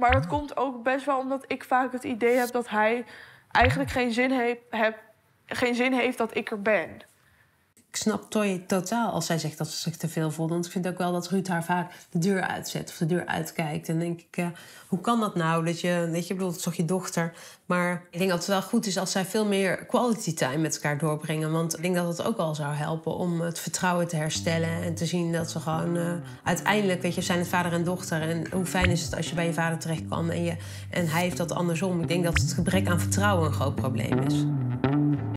Maar dat komt ook best wel omdat ik vaak het idee heb dat hij eigenlijk geen zin heeft dat ik er ben. Ik snap Toy totaal als zij zegt dat ze zich te veel voelt. Want ik vind ook wel dat Ruud haar vaak de deur uitzet of de deur uitkijkt. En dan denk ik, hoe kan dat nou? Weet je, bedoel, het is toch je dochter. Maar ik denk dat het wel goed is als zij veel meer quality time met elkaar doorbrengen. Want ik denk dat het ook wel zou helpen om het vertrouwen te herstellen. En te zien dat ze gewoon uiteindelijk, weet je, zijn het vader en dochter. En hoe fijn is het als je bij je vader terecht kan en hij heeft dat andersom. Ik denk dat het gebrek aan vertrouwen een groot probleem is.